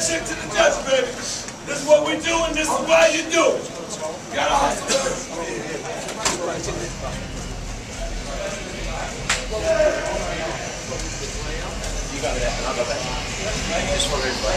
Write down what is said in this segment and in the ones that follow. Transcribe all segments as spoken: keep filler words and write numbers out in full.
shit to the death, baby. This is what we do, and this is why you do it. You gotta hustle. You got that, and I'll go back. Just for everybody.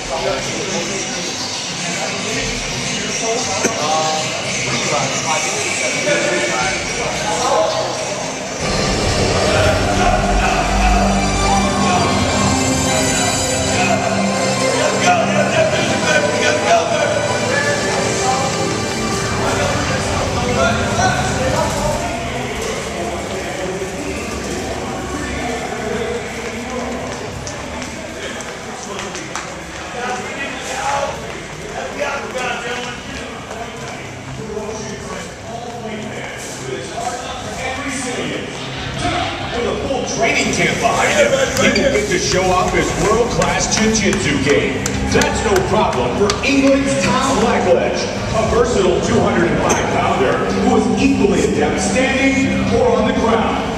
Training camp behind him, he will get to show off his world-class jiu-jitsu game. That's no problem for England's Tom Blackledge, a versatile two hundred five pounder who is equally adept standing or on the ground.